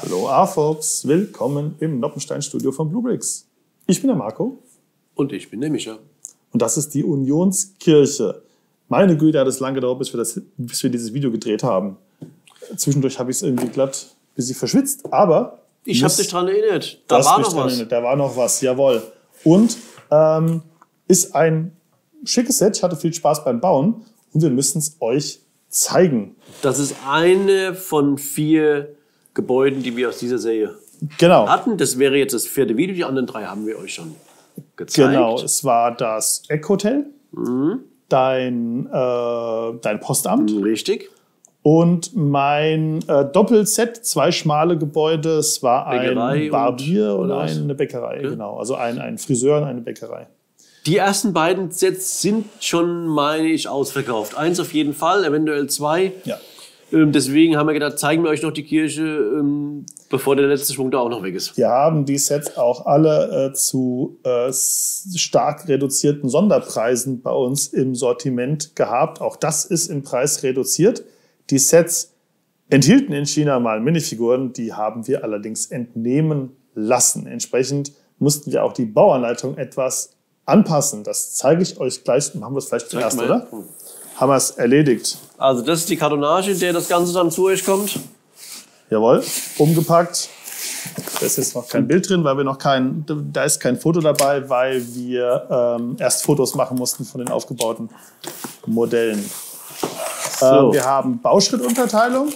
Hallo AFOPs, willkommen im Noppenstein-Studio von Bluebricks. Ich bin der Marco. Und ich bin der Micha. Und das ist die Unionskirche. Meine Güte, hat es lange gedauert, bis wir dieses Video gedreht haben. Zwischendurch habe ich es irgendwie glatt ein bisschen verschwitzt, aber... Ich habe dich daran erinnert. Da war noch was. Da war noch was, jawohl. Und ist ein schickes Set. Ich hatte viel Spaß beim Bauen und wir müssen es euch zeigen. Das ist eine von 4 Gebäuden, die wir aus dieser Serie hatten. Das wäre jetzt das 4. Video. Die anderen 3 haben wir euch schon gezeigt. Genau, es war das Eckhotel, dein Postamt. Richtig. Und mein Doppelset, 2 schmale Gebäude. Es war Bäckerei ein Barbier und was? eine Bäckerei. Ja. Genau, also ein Friseur und eine Bäckerei. Die ersten beiden Sets sind schon, meine ich, ausverkauft. 1 auf jeden Fall, eventuell 2. Ja. Deswegen haben wir gedacht, zeigen wir euch noch die Kirche, bevor der letzte Schwung da auch noch weg ist. Wir haben die Sets auch alle zu stark reduzierten Sonderpreisen bei uns im Sortiment gehabt. Auch das ist im Preis reduziert. Die Sets enthielten in China mal Minifiguren, die haben wir allerdings entnehmen lassen. Entsprechend mussten wir auch die Bauanleitung etwas anpassen. Das zeige ich euch gleich. Machen wir es vielleicht zuerst, oder? Haben wir es erledigt. Also das ist die Kartonage, in der das Ganze dann zu euch kommt. Jawohl, umgepackt. Da ist jetzt noch kein Bild drin, weil wir noch da ist kein Foto dabei, weil wir erst Fotos machen mussten von den aufgebauten Modellen. So. Wir haben Bauschrittunterteilung.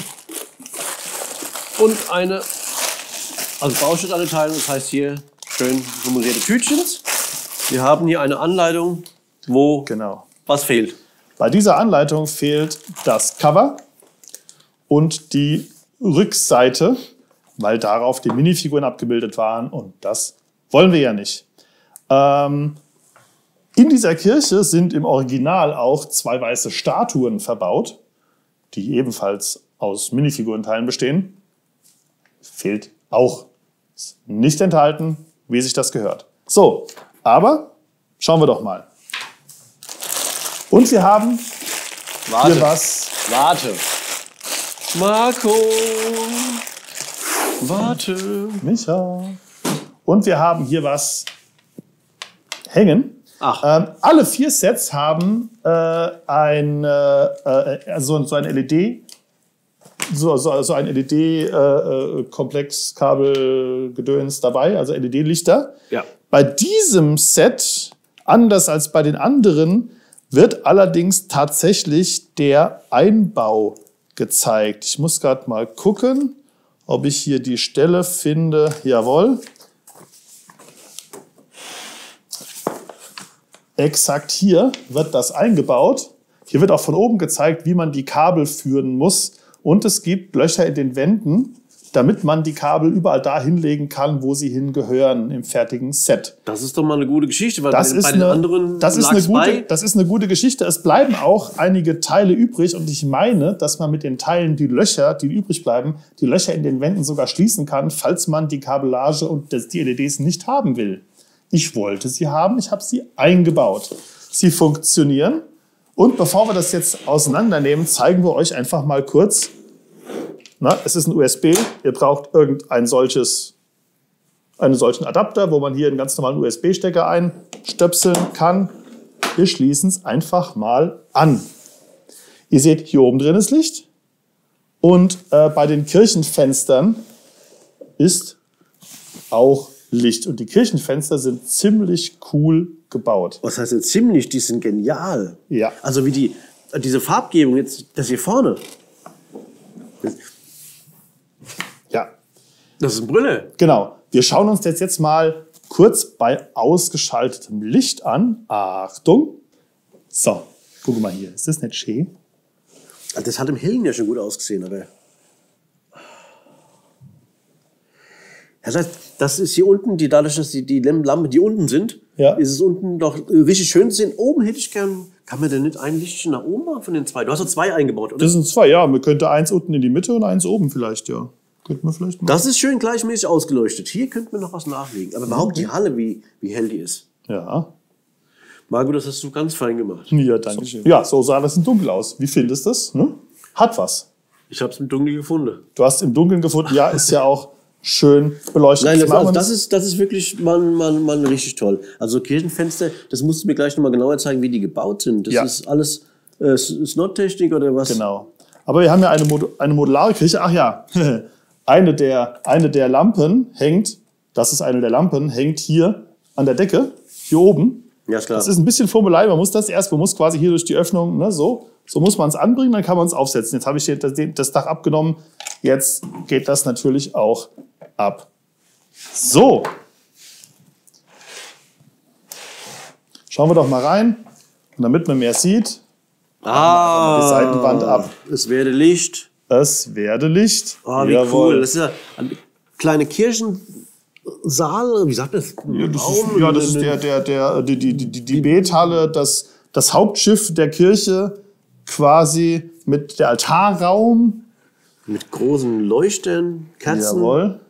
Und Bauschrittunterteilung, das heißt hier schön nummerierte Tütchens. Wir haben hier eine Anleitung, wo was fehlt. Bei dieser Anleitung fehlt das Cover und die Rückseite, weil darauf die Minifiguren abgebildet waren und das wollen wir ja nicht. In dieser Kirche sind im Original auch 2 weiße Statuen verbaut, die ebenfalls aus Minifigurenteilen bestehen. Fehlt auch. Ist nicht enthalten, wie sich das gehört. So, aber schauen wir doch mal. Und wir haben hier was. Warte. Marco. Warte. Micha. Und wir haben hier was hängen. Alle 4 Sets haben so ein LED, so ein LED-Komplex, Kabelgedöns dabei, also LED-Lichter. Ja. Bei diesem Set, anders als bei den anderen, wird allerdings tatsächlich der Einbau gezeigt. Ich muss gerade mal gucken, ob ich hier die Stelle finde. Jawohl. Exakt hier wird das eingebaut. Hier wird auch von oben gezeigt, wie man die Kabel führen muss. Und es gibt Löcher in den Wänden, damit man die Kabel überall da hinlegen kann, wo sie hingehören im fertigen Set. Das ist doch mal eine gute Geschichte, weil das bei den anderen das ist eine gute Geschichte. Es bleiben auch einige Teile übrig und ich meine, dass man mit den Teilen die Löcher, die übrig bleiben, die Löcher in den Wänden sogar schließen kann, falls man die Kabellage und die LEDs nicht haben will. Ich wollte sie haben, ich habe sie eingebaut. Sie funktionieren. Und bevor wir das jetzt auseinandernehmen, zeigen wir euch einfach mal kurz. Es ist ein USB. Ihr braucht einen solchen Adapter, wo man hier einen ganz normalen USB-Stecker einstöpseln kann. Wir schließen es einfach mal an. Ihr seht, hier oben drin ist Licht. Und bei den Kirchenfenstern ist auch Licht. Und die Kirchenfenster sind ziemlich cool gebaut. Was heißt denn ziemlich? Die sind genial. Ja. Also wie diese Farbgebung jetzt, das hier vorne. Ja. Das ist eine Brille. Genau. Wir schauen uns das jetzt mal kurz bei ausgeschaltetem Licht an. Achtung. So, guck mal hier. Ist das nicht schön? Das hat im Hellen ja schon gut ausgesehen, aber... Das heißt, das ist hier unten, dadurch, dass die Lampen, die unten sind, ist es unten doch richtig schön zu sehen. Oben hätte ich gern, kann man denn nicht ein Lichtchen nach oben machen von den 2? Du hast doch 2 eingebaut, oder? Das sind 2, ja. Man könnte eins unten in die Mitte und eins oben vielleicht, ja. Könnte man vielleicht machen. Das ist schön gleichmäßig ausgeleuchtet. Hier könnte man noch was nachlegen. Aber überhaupt die Halle, wie hell die ist. Ja. Marco, das hast du ganz fein gemacht. Ja, danke schön. Ja, so sah das in Dunkel aus. Wie findest du das? Ne? Hat was. Ich habe es im Dunkeln gefunden. Du hast im Dunkeln gefunden, ja, ist ja auch schön beleuchtet. Nein, das ist wirklich man richtig toll. Also Kirchenfenster, das musst du mir gleich nochmal genauer zeigen, wie die gebaut sind. Das ist alles Snot-Technik oder was? Genau. Aber wir haben ja eine modulare Kirche. Ach ja, eine der Lampen hängt, das ist eine der Lampen, hängt hier an der Decke, hier oben. Ja, klar. Das ist ein bisschen Fummelei, man muss quasi hier durch die Öffnung, ne, so muss man es anbringen, dann kann man es aufsetzen. Jetzt habe ich hier das Dach abgenommen, jetzt geht das natürlich auch ab. So. Schauen wir doch mal rein. Und damit man mehr sieht, die Seitenwand ab. Es werde Licht. Es werde Licht. Oh, wie cool. Das ist ja eine kleine Kirchensaal. Wie sagt das? Das ist die Bethalle, das Hauptschiff der Kirche, quasi mit der Altarraum. Mit großen Leuchtern, Kerzen. Jawohl.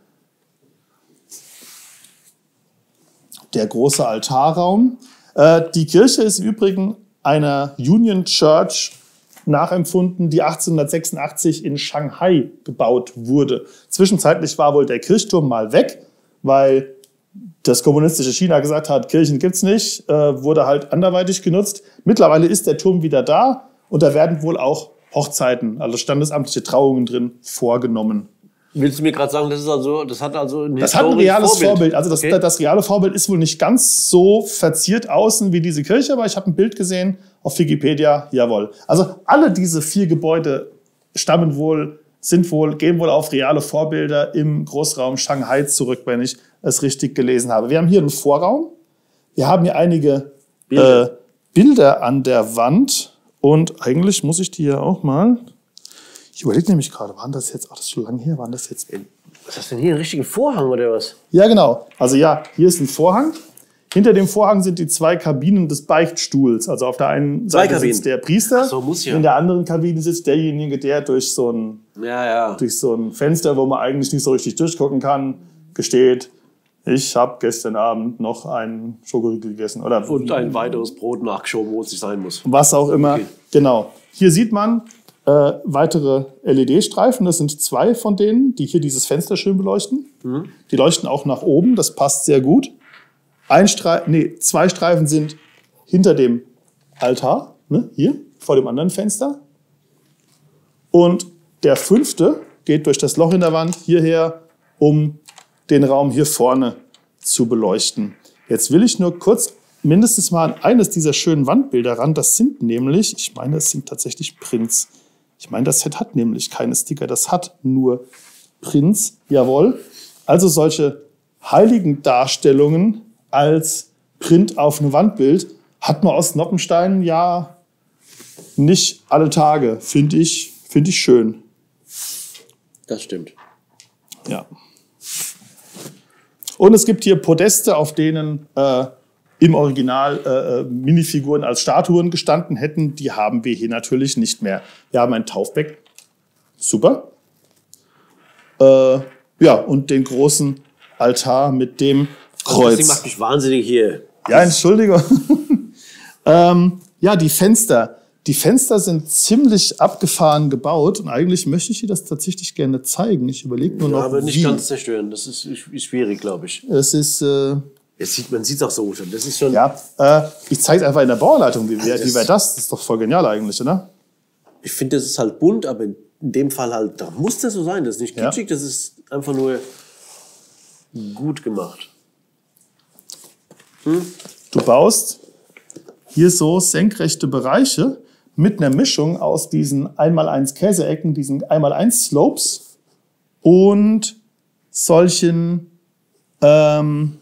Der große Altarraum. Die Kirche ist im Übrigen einer Union Church nachempfunden, die 1886 in Shanghai gebaut wurde. Zwischenzeitlich war wohl der Kirchturm mal weg, weil das kommunistische China gesagt hat, Kirchen gibt's nicht, wurde halt anderweitig genutzt. Mittlerweile ist der Turm wieder da und da werden wohl auch Hochzeiten, also standesamtliche Trauungen drin, vorgenommen. Willst du mir gerade sagen, das hat ein reales Vorbild. Also das reale Vorbild ist wohl nicht ganz so verziert außen wie diese Kirche, aber ich habe ein Bild gesehen auf Wikipedia, jawohl. Also alle diese 4 Gebäude gehen wohl auf reale Vorbilder im Großraum Shanghai zurück, wenn ich es richtig gelesen habe. Wir haben hier einen Vorraum. Wir haben hier einige Bilder an der Wand. Und eigentlich muss ich die ja auch mal... Ich überlege nämlich gerade, das ist schon lange her, Was hast du denn hier, einen richtigen Vorhang oder was? Ja, genau. Also ja, hier ist ein Vorhang. Hinter dem Vorhang sind die 2 Kabinen des Beichtstuhls. Also auf der einen Seite sitzt der Priester. Ach so, muss ja. In der anderen Kabine sitzt derjenige, der durch so ein Fenster, wo man eigentlich nicht so richtig durchgucken kann, gesteht, ich habe gestern Abend noch einen Schokoriegel gegessen. Und ein weiteres Brot nachgeschoben, wo es nicht sein muss. Was auch immer. Okay. Genau. Hier sieht man weitere LED-Streifen. Das sind 2 von denen, die hier dieses Fenster schön beleuchten. Mhm. Die leuchten auch nach oben. Das passt sehr gut. 2 Streifen sind hinter dem Altar, ne, hier vor dem anderen Fenster. Und der 5. geht durch das Loch in der Wand hierher, um den Raum hier vorne zu beleuchten. Jetzt will ich nur kurz mindestens mal an eines dieser schönen Wandbilder ran. Das sind nämlich, ich meine, das sind tatsächlich Prints. Ich meine, das Set hat nämlich keine Sticker, das hat nur Prints, jawohl. Also solche Heiligendarstellungen als Print auf einem Wandbild hat man aus Noppenstein ja nicht alle Tage, finde ich schön. Das stimmt. Ja. Und es gibt hier Podeste, auf denen im Original Minifiguren als Statuen gestanden hätten. Die haben wir hier natürlich nicht mehr. Wir haben ein Taufbecken. Super. Und den großen Altar mit dem Kreuz. Das macht mich wahnsinnig hier. Ja, Entschuldigung. Die Fenster. Die Fenster sind ziemlich abgefahren gebaut und eigentlich möchte ich dir das tatsächlich gerne zeigen. Ich überlege nur noch, aber nicht ganz zerstören. Das ist schwierig, glaube ich. Es ist... Man sieht es auch so schon. Das ist schon. Ja, ich zeige es einfach in der Bauanleitung. Wie wäre das? Das ist doch voll genial eigentlich, oder? Ich finde, das ist halt bunt, aber in dem Fall halt, da muss das so sein. Das ist nicht kitschig, das ist einfach nur gut gemacht. Du baust hier so senkrechte Bereiche mit einer Mischung aus diesen 1x1 Käseecken, diesen 1x1 Slopes und solchen Teilen,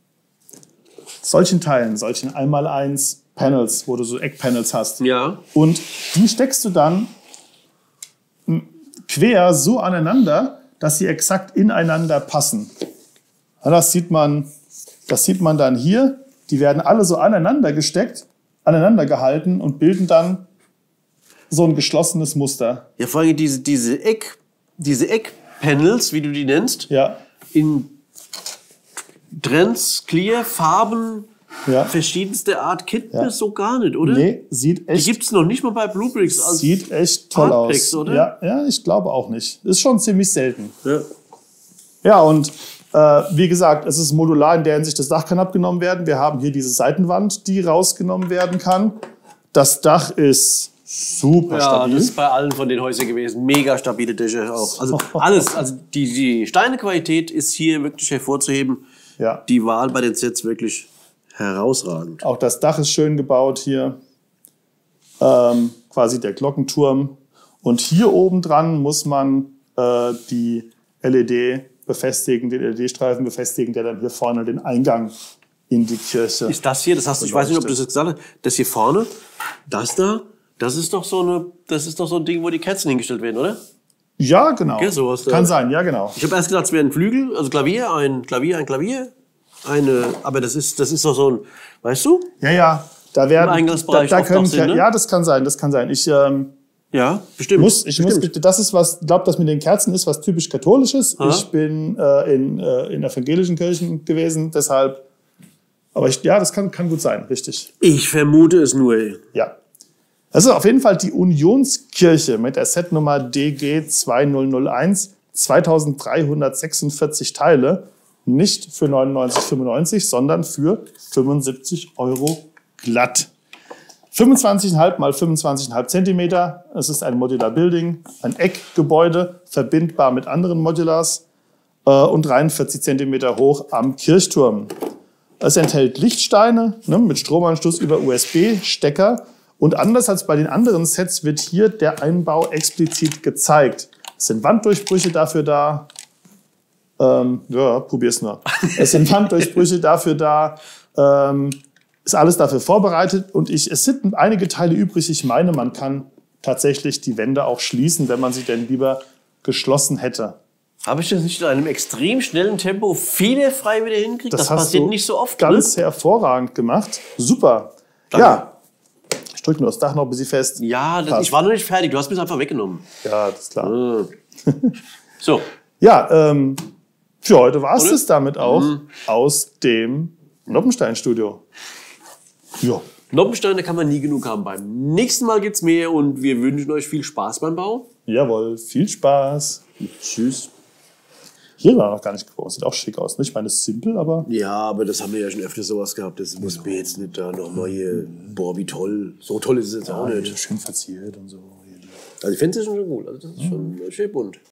solchen 1x1 Panels, wo du so Eckpanels hast. Ja. Und die steckst du dann quer so aneinander, dass sie exakt ineinander passen. Ja, das sieht man dann hier. Die werden alle so aneinander gesteckt, aneinander gehalten und bilden dann so ein geschlossenes Muster. Ja, vor allem diese Eckpanels, wie du die nennst, ja, in Trends, Clear, Farben, verschiedenste Art kennt man so gar nicht, oder? Nee, sieht echt... Die gibt es noch nicht mal bei Bluebricks. Sieht echt toll Hardpacks, aus. oder? Ja, ich glaube auch nicht. Ist schon ziemlich selten. Ja. Ja, und wie gesagt, es ist modular in der Hinsicht, das Dach kann abgenommen werden. Wir haben hier diese Seitenwand, die rausgenommen werden kann. Das Dach ist super stabil. Das ist bei allen von den Häusern gewesen. Mega stabile Dächer auch. Also alles, also die Steinequalität ist hier wirklich hervorzuheben. Ja. Die Wahl bei den Sets wirklich herausragend. Auch das Dach ist schön gebaut hier. Quasi der Glockenturm. Und hier oben dran muss man die LED befestigen, den LED-Streifen befestigen, der dann hier vorne den Eingang in die Kirche. Ist das hier, das hast du, ich weiß nicht, ob du das gesagt hast, das hier vorne, das da, das ist doch so ein Ding, wo die Kerzen hingestellt werden, oder? Ja, genau. Okay, sowas, kann sein, ja, genau. Ich habe erst gedacht, es wäre ein Flügel, also Klavier, ein Klavier, aber das ist doch so ein, weißt du? Ja, da werden, im Eingangsbereich da können, sind, ne? Ja, das kann sein. Ja, bestimmt. Das ist was, ich glaube, das mit den Kerzen ist was typisch Katholisches. Ich bin in evangelischen Kirchen gewesen, deshalb. Aber das kann gut sein, richtig. Ich vermute es nur. Ja. Das ist auf jeden Fall die Unionskirche mit der Setnummer DG 2001, 2346 Teile. Nicht für 99,95, sondern für 75 € glatt. 25,5 mal 25,5 Zentimeter. Es ist ein Modular Building, ein Eckgebäude, verbindbar mit anderen Modulars und 43 Zentimeter hoch am Kirchturm. Es enthält Lichtsteine mit Stromanschluss über USB-Stecker. Und anders als bei den anderen Sets wird hier der Einbau explizit gezeigt. Es sind Wanddurchbrüche dafür da. Probier's nur. Es sind Wanddurchbrüche dafür da. Ist alles dafür vorbereitet und es sind einige Teile übrig. Ich meine, man kann tatsächlich die Wände auch schließen, wenn man sie denn lieber geschlossen hätte. Habe ich das nicht in einem extrem schnellen Tempo fehlerfrei wieder hinkriegt? Das passiert nicht so oft. Ganz hervorragend gemacht. Super. Danke. Ja. Ich drücke nur das Dach noch ein bisschen fest. Ja, ich war noch nicht fertig. Du hast mir es einfach weggenommen. Ja, das ist klar. So. Ja, für heute war es das damit auch aus dem Noppenstein-Studio. Ja. Noppenstein, da kann man nie genug haben. Beim nächsten Mal gibt's mehr und wir wünschen euch viel Spaß beim Bau. Jawohl, viel Spaß. Tschüss. Hier war noch gar nicht gebaut. Sieht auch schick aus. Ich meine, es ist simpel, aber... Ja, aber das haben wir ja schon öfter sowas gehabt. Das muss mir jetzt nicht da nochmal hier... Boah, wie toll. So toll ist es jetzt auch nicht. Schön verziert und so. Also ich finde es schon gut. Also das ist schon schön bunt.